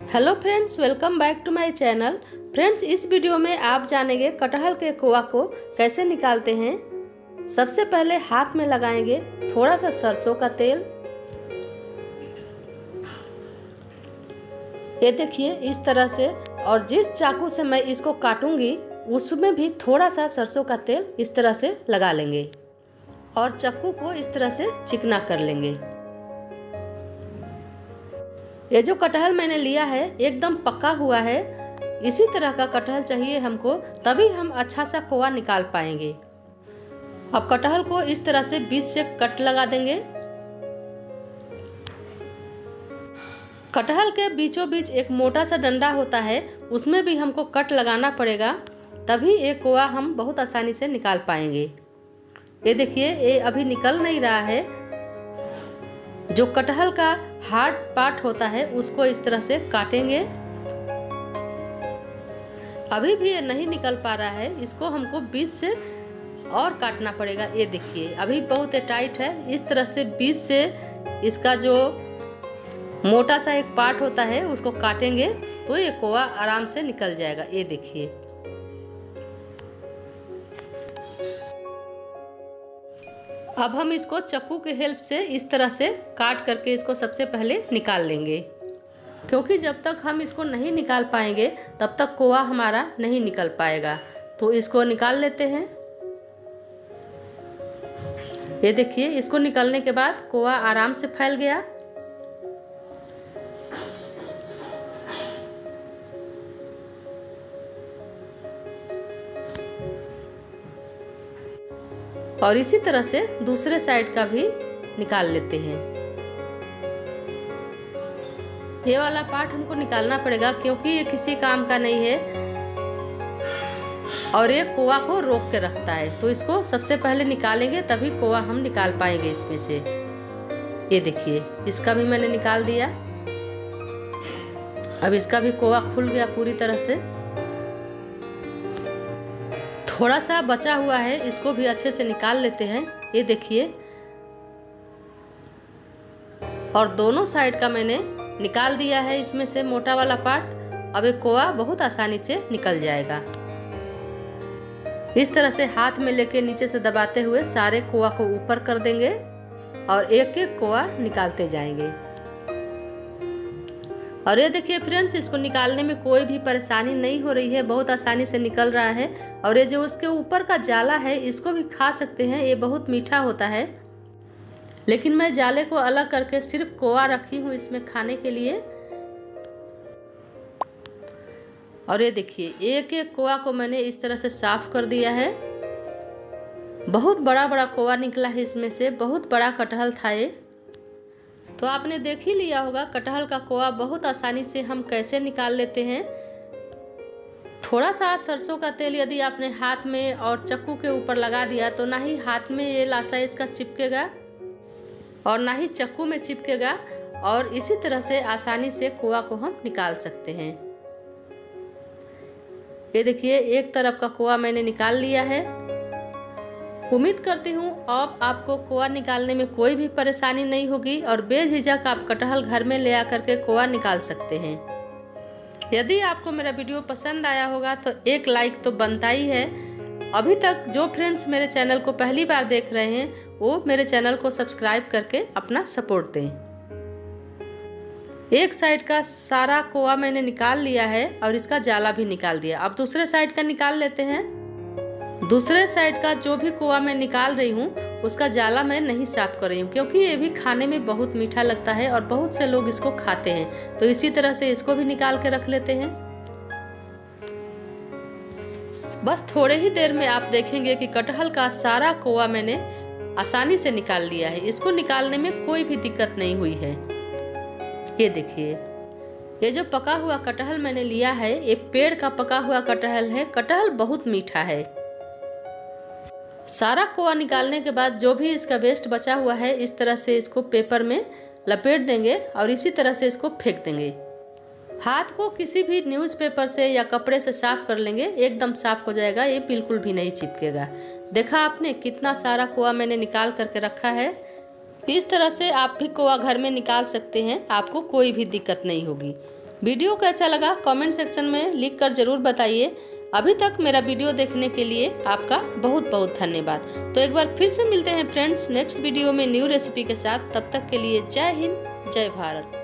Hello friends, welcome back to my channel. Friends, इस video में आप जानेंगे कटहल के कोआ को कैसे निकालते हैं। सबसे पहले हाथ में लगाएंगे थोड़ा सा सरसों का तेल। ये देखिए इस तरह से, और जिस चाकू से मैं इसको काटूंगी उसमें भी थोड़ा सा सरसों का तेल इस तरह से लगा लेंगे और चाकू को इस तरह से चिकना कर लेंगे। ये जो कटहल मैंने लिया है एकदम पका हुआ है। इसी तरह का कटहल चाहिए हमको, तभी हम अच्छा सा कोआ निकाल पाएंगे। अब कटहल को इस तरह से बीच से कट लगा देंगे। कटहल के बीचों बीच एक मोटा सा डंडा होता है, उसमें भी हमको कट लगाना पड़ेगा, तभी ये कोआ हम बहुत आसानी से निकाल पाएंगे। ये देखिए ये अभी निकल नहीं रहा है। जो कटहल का हार्ड पार्ट होता है उसको इस तरह से काटेंगे। अभी भी ये नहीं निकल पा रहा है, इसको हमको बीच से और काटना पड़ेगा। ये देखिए अभी बहुत टाइट है। इस तरह से बीच से इसका जो मोटा सा एक पार्ट होता है उसको काटेंगे तो ये कोआ आराम से निकल जाएगा। ये देखिए अब हम इसको चाकू के हेल्प से इस तरह से काट करके इसको सबसे पहले निकाल लेंगे, क्योंकि जब तक हम इसको नहीं निकाल पाएंगे तब तक कोआ हमारा नहीं निकल पाएगा। तो इसको निकाल लेते हैं। ये देखिए इसको निकालने के बाद कोआ आराम से फैल गया। और इसी तरह से दूसरे साइड का भी निकाल लेते हैं। ये वाला पार्ट हमको निकालना पड़ेगा क्योंकि ये किसी काम का नहीं है और ये कोआ को रोक के रखता है। तो इसको सबसे पहले निकालेंगे तभी कोआ हम निकाल पाएंगे इसमें से। ये देखिए इसका भी मैंने निकाल दिया। अब इसका भी कोआ खुल गया पूरी तरह से। थोड़ा सा बचा हुआ है, इसको भी अच्छे से निकाल लेते हैं। ये देखिए, और दोनों साइड का मैंने निकाल दिया है इसमें से मोटा वाला पार्ट। अब एक कोआ बहुत आसानी से निकल जाएगा। इस तरह से हाथ में लेके नीचे से दबाते हुए सारे कोआ को ऊपर कर देंगे और एक एक कोआ निकालते जाएंगे। और ये देखिए फ्रेंड्स, इसको निकालने में कोई भी परेशानी नहीं हो रही है, बहुत आसानी से निकल रहा है। और ये जो उसके ऊपर का जाला है इसको भी खा सकते हैं, ये बहुत मीठा होता है। लेकिन मैं जाले को अलग करके सिर्फ कोआ रखी हूँ इसमें खाने के लिए। और ये देखिए एक एक कोआ को मैंने इस तरह से साफ कर दिया है। बहुत बड़ा बड़ा कोआ निकला है इसमें से, बहुत बड़ा कटहल था ये। तो आपने देख ही लिया होगा कटहल का कोआ बहुत आसानी से हम कैसे निकाल लेते हैं। थोड़ा सा सरसों का तेल यदि आपने हाथ में और चाकू के ऊपर लगा दिया तो ना ही हाथ में ये लाशा इसका चिपकेगा और ना ही चाकू में चिपकेगा, और इसी तरह से आसानी से कोआ को हम निकाल सकते हैं। ये देखिए एक तरफ का कोआ मैंने निकाल लिया है। उम्मीद करती हूँ अब आपको कोआ निकालने में कोई भी परेशानी नहीं होगी और बेझिझक आप कटहल घर में ले आकर के कोआ निकाल सकते हैं। यदि आपको मेरा वीडियो पसंद आया होगा तो एक लाइक तो बनता ही है। अभी तक जो फ्रेंड्स मेरे चैनल को पहली बार देख रहे हैं वो मेरे चैनल को सब्सक्राइब करके अपना सपोर्ट दें। एक साइड का सारा कोआ मैंने निकाल लिया है और इसका जाला भी निकाल दिया। अब दूसरे साइड का निकाल लेते हैं। दूसरे साइड का जो भी कोआ मैं निकाल रही हूँ उसका जाला मैं नहीं साफ कर रही हूँ, क्योंकि ये भी खाने में बहुत मीठा लगता है और बहुत से लोग इसको खाते हैं। तो इसी तरह से इसको भी निकाल के रख लेते हैं। बस थोड़े ही देर में आप देखेंगे कि कटहल का सारा कोआ मैंने आसानी से निकाल लिया है। इसको निकालने में कोई भी दिक्कत नहीं हुई है। ये देखिए ये जो पका हुआ कटहल मैंने लिया है ये पेड़ का पका हुआ कटहल है। कटहल बहुत मीठा है। सारा कोआ निकालने के बाद जो भी इसका वेस्ट बचा हुआ है इस तरह से इसको पेपर में लपेट देंगे और इसी तरह से इसको फेंक देंगे। हाथ को किसी भी न्यूज़पेपर से या कपड़े से साफ कर लेंगे, एकदम साफ हो जाएगा, ये बिल्कुल भी नहीं चिपकेगा। देखा आपने कितना सारा कोआ मैंने निकाल करके रखा है। इस तरह से आप भी कोआ घर में निकाल सकते हैं, आपको कोई भी दिक्कत नहीं होगी। वीडियो कैसा लगा कमेंट सेक्शन में लिख कर ज़रूर बताइए। अभी तक मेरा वीडियो देखने के लिए आपका बहुत बहुत धन्यवाद। तो एक बार फिर से मिलते हैं फ्रेंड्स नेक्स्ट वीडियो में न्यू रेसिपी के साथ। तब तक के लिए जय हिंद, जय भारत।